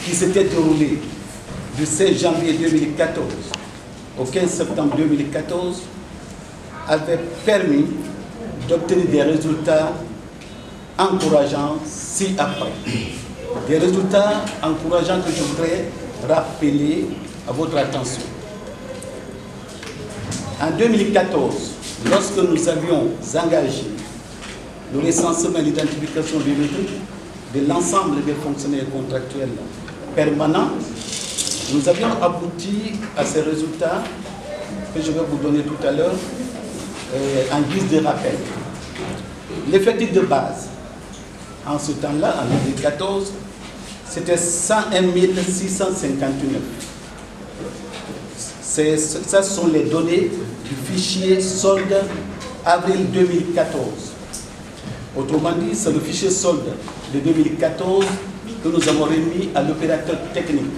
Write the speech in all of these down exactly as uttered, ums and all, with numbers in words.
qui s'était déroulé du seize janvier deux mille quatorze au quinze septembre deux mille quatorze avait permis d'obtenir des résultats encourageants ci-après. Des résultats encourageants que je voudrais rappeler à votre attention. En deux mille quatorze, lorsque nous avions engagé le recensement et l'identification biométrique de l'ensemble des fonctionnaires contractuels permanents, nous avions abouti à ces résultats que je vais vous donner tout à l'heure euh, en guise de rappel. L'effectif de base, en ce temps-là, en deux mille quatorze, c'était cent un mille six cent cinquante-neuf. Ça, ce sont les données du fichier solde avril deux mille quatorze. Autrement dit, c'est le fichier solde de deux mille quatorze que nous avons remis à l'opérateur technique.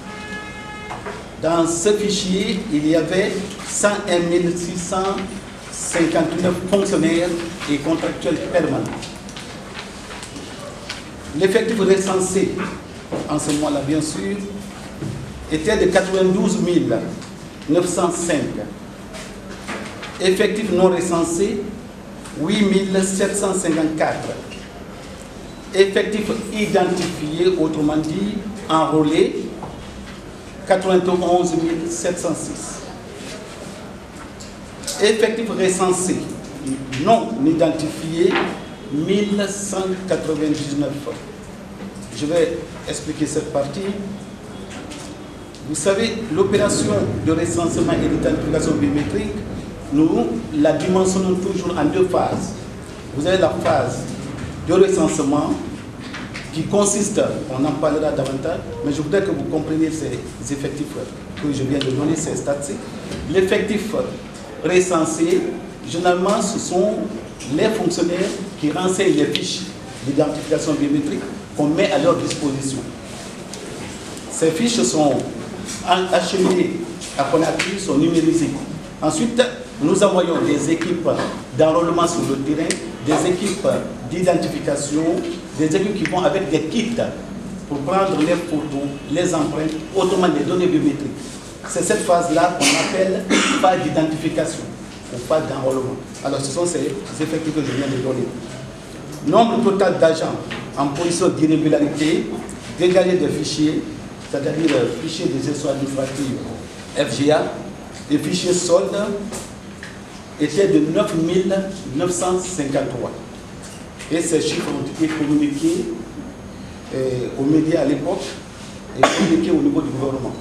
Dans ce fichier, il y avait cent un mille six cent cinquante-neuf fonctionnaires et contractuels permanents. L'effectif recensé en ce mois-là, bien sûr, était de quatre-vingt-douze mille neuf cent cinq. Effectif non recensé, huit mille sept cent cinquante-quatre. Effectif identifié, autrement dit, enrôlé, quatre-vingt-onze mille sept cent six. Effectif recensé, non identifié, mille cent quatre-vingt-dix-neuf. Je vais expliquer cette partie. Vous savez, l'opération de recensement et d'identification biométrique, nous la dimensionnons toujours en deux phases. Vous avez la phase de recensement qui consiste, on en parlera davantage, mais je voudrais que vous compreniez ces effectifs que je viens de donner, ces statistiques. L'effectif recensé, généralement, ce sont les fonctionnaires qui renseignent les fiches d'identification biométrique qu'on met à leur disposition. Ces fiches sont acheminées à Conakry, sont numérisées. Ensuite, nous envoyons des équipes d'enrôlement sur le terrain, des équipes d'identification, des équipes qui vont avec des kits pour prendre les photos, les empreintes, autrement les données biométriques. C'est cette phase-là qu'on appelle phase d'identification ou phase d'enrôlement. Alors, ce sont ces effectifs que je viens de donner. Nombre total d'agents en position d'irrégularité, dégagés des fichiers, c'est-à-dire le fichier de gestion administrative F G A, et fichier solde était de neuf mille neuf cent cinquante-trois. Et ces chiffres ont été communiqués euh, aux médias à l'époque et communiqués au niveau du gouvernement.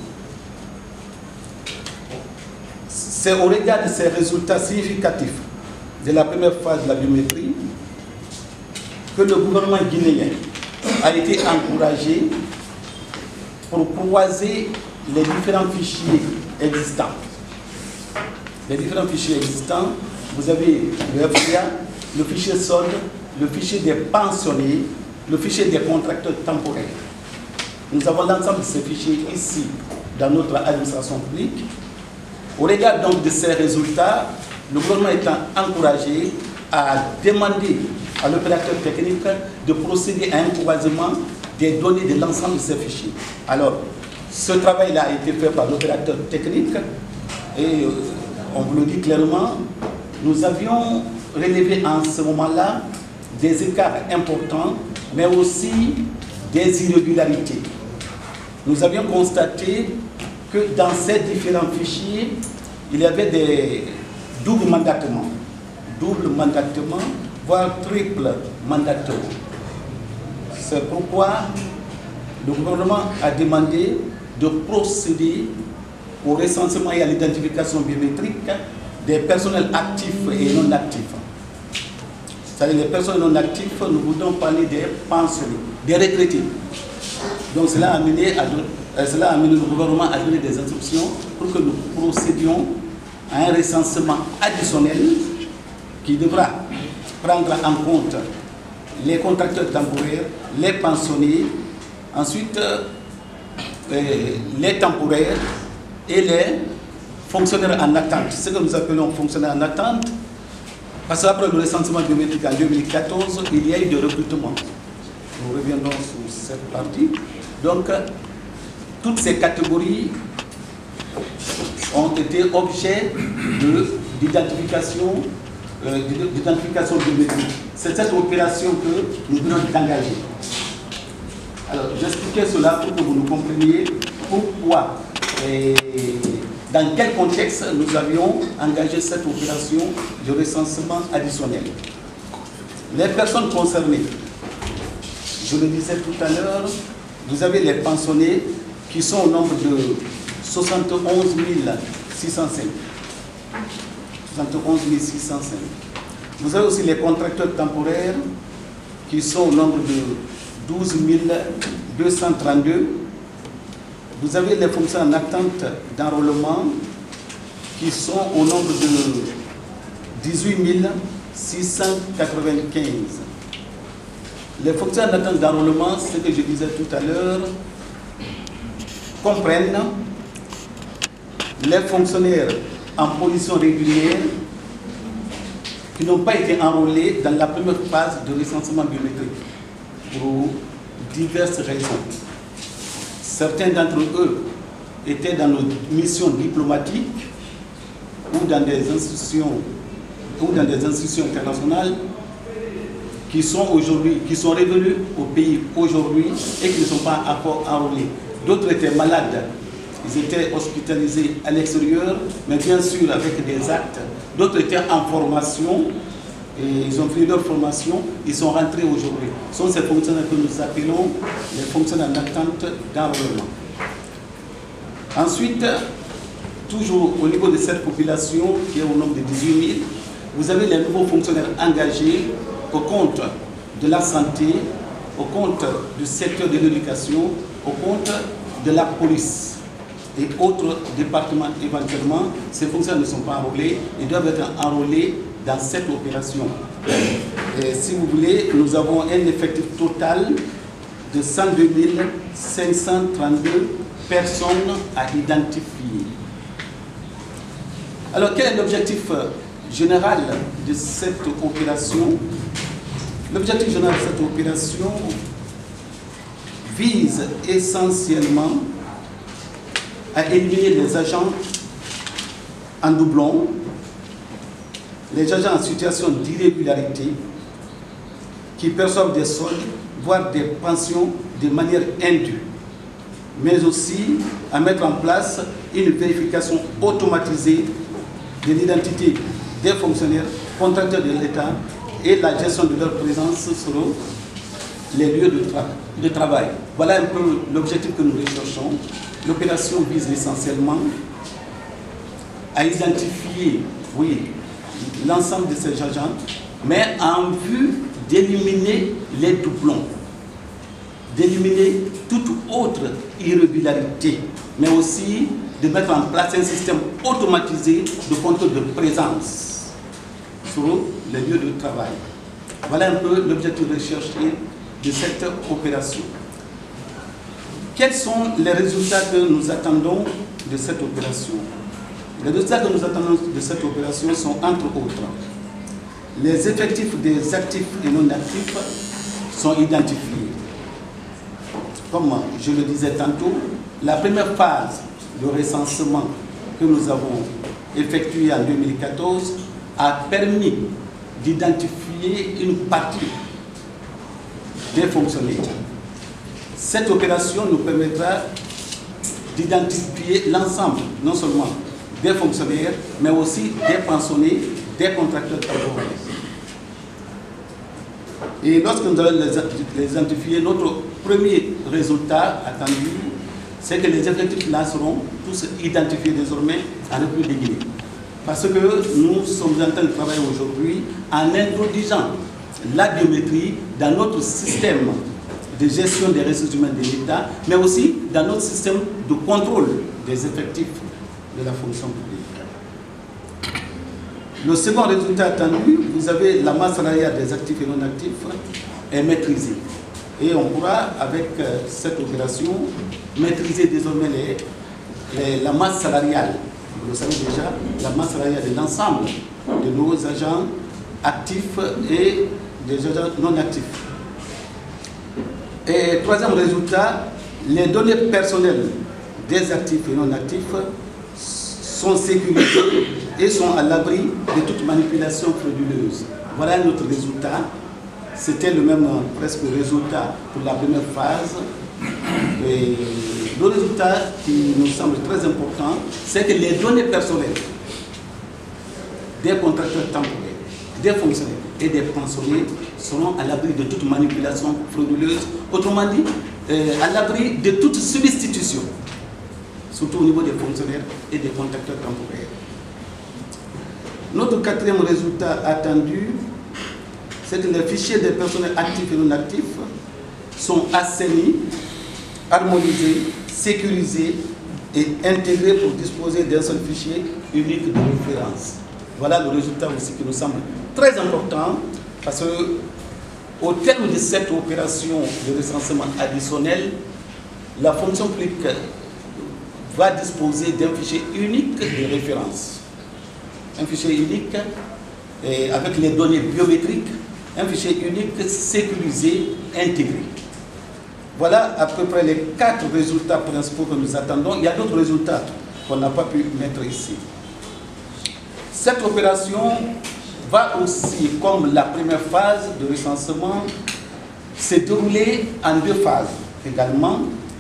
C'est au regard de ces résultats significatifs de la première phase de la biométrie que le gouvernement guinéen a été encouragé pour croiser les différents fichiers existants. Les différents fichiers existants, vous avez le F G A, le fichier solde, le fichier des pensionnés, le fichier des contracteurs temporaires. Nous avons l'ensemble de ces fichiers ici dans notre administration publique. Au regard donc de ces résultats, le gouvernement étant encouragé à demander à l'opérateur technique de procéder à un croisement des données de l'ensemble de ces fichiers. Alors, ce travail-là a été fait par l'opérateur technique et on vous le dit clairement, nous avions relevé en ce moment-là des écarts importants, mais aussi des irrégularités. Nous avions constaté que dans ces différents fichiers, il y avait des doubles mandatements, double mandatement, voire triple mandatement. C'est pourquoi le gouvernement a demandé de procéder au recensement et à l'identification biométrique des personnels actifs et non actifs. C'est-à-dire les personnes non actives, nous voulons parler des pensionnés, des retraités. Donc cela a amené, à, cela a amené le gouvernement à donner des instructions pour que nous procédions à un recensement additionnel qui devra prendre en compte les contracteurs temporaires, les pensionnés, ensuite euh, les temporaires et les fonctionnaires en attente. Ce que nous appelons fonctionnaires en attente, parce qu'après le recensement biométrique en deux mille quatorze, il y a eu des recrutements. Nous reviendrons sur cette partie. Donc, toutes ces catégories ont été objets d'identification euh, d'identification biométrique. C'est cette opération que nous venons d'engager. Alors, j'expliquais cela pour que vous nous compreniez pourquoi et dans quel contexte nous avions engagé cette opération de recensement additionnel. Les personnes concernées, je le disais tout à l'heure, vous avez les pensionnés qui sont au nombre de soixante-onze mille six cent cinq. soixante-onze mille six cent cinq. Vous avez aussi les contracteurs temporaires qui sont au nombre de douze mille deux cent trente-deux. Vous avez les fonctionnaires en attente d'enrôlement qui sont au nombre de dix-huit mille six cent quatre-vingt-quinze. Les fonctionnaires en attente d'enrôlement, ce que je disais tout à l'heure, comprennent les fonctionnaires en position régulière qui n'ont pas été enrôlés dans la première phase de recensement biométrique pour diverses raisons. Certains d'entre eux étaient dans nos missions diplomatiques ou dans des institutions ou dans des institutions internationales qui sont aujourd'hui, qui sont revenus au pays aujourd'hui et qui ne sont pas encore enrôlés. D'autres étaient malades, ils étaient hospitalisés à l'extérieur, mais bien sûr avec des actes. D'autres étaient en formation et ils ont fini leur formation, ils sont rentrés aujourd'hui. Ce sont ces fonctionnaires que nous appelons les fonctionnaires en attente d'enrôlement. Ensuite, toujours au niveau de cette population qui est au nombre de dix-huit mille, vous avez les nouveaux fonctionnaires engagés au compte de la santé, au compte du secteur de l'éducation, au compte de la police et autres départements éventuellement. Ces fonctionnaires ne sont pas enrôlés, ils doivent être enrôlés dans cette opération. Et si vous voulez, nous avons un effectif total de cent deux mille cinq cent trente-deux personnes à identifier. Alors, quel est l'objectif général de cette opération? L'objectif général de cette opération vise essentiellement à éliminer les agents en doublon, les agents en situation d'irrégularité qui perçoivent des soldes, voire des pensions de manière indue, mais aussi à mettre en place une vérification automatisée de l'identité des fonctionnaires, contracteurs de l'État et la gestion de leur présence sur les lieux de, tra de travail. Voilà un peu l'objectif que nous recherchons. L'opération vise essentiellement à identifier, oui, l'ensemble de ces agents, mais en vue d'éliminer les doublons, d'éliminer toute autre irrégularité, mais aussi de mettre en place un système automatisé de contrôle de présence sur les lieux de travail. Voilà un peu l'objectif recherché de cette opération. Quels sont les résultats que nous attendons de cette opération? Les résultats que nous attendons de cette opération sont entre autres: les effectifs des actifs et non actifs sont identifiés. Comme je le disais tantôt, la première phase de recensement que nous avons effectuée en deux mille quatorze a permis d'identifier une partie des fonctionnaires. Cette opération nous permettra d'identifier l'ensemble, non seulement des fonctionnaires, mais aussi des pensionnés, des contracteurs temporaires. Et lorsque nous allons les identifier, notre premier résultat attendu, c'est que les effectifs là seront tous identifiés désormais en République de Guinée. Parce que nous sommes en train de travailler aujourd'hui en introduisant la biométrie dans notre système de gestion des ressources humaines de l'État, mais aussi dans notre système de contrôle des effectifs de la fonction publique. Le second résultat attendu, vous avez la masse salariale des actifs et non actifs est maîtrisée. Et on pourra, avec cette opération, maîtriser désormais les, les, la masse salariale. Vous le savez déjà, la masse salariale de l'ensemble de nos agents actifs et des agents non actifs. Et troisième résultat, les données personnelles des actifs et non actifs sont sécurisés et sont à l'abri de toute manipulation frauduleuse. Voilà notre résultat. C'était le même presque résultat pour la première phase. Et le résultat qui nous semble très important, c'est que les données personnelles des contracteurs temporaires, des fonctionnaires et des pensionnés seront à l'abri de toute manipulation frauduleuse, autrement dit, euh, à l'abri de toute substitution, surtout au niveau des fonctionnaires et des contracteurs temporaires. Notre quatrième résultat attendu, c'est que les fichiers des personnels actifs et non actifs sont assainis, harmonisés, sécurisés et intégrés pour disposer d'un seul fichier unique de référence. Voilà le résultat aussi qui nous semble très important parce que au terme de cette opération de recensement additionnel, la fonction publique va disposer d'un fichier unique de référence. Un fichier unique et avec les données biométriques, un fichier unique sécurisé, intégré. Voilà à peu près les quatre résultats principaux que nous attendons. Il y a d'autres résultats qu'on n'a pas pu mettre ici. Cette opération va aussi, comme la première phase de recensement, se dérouler en deux phases également.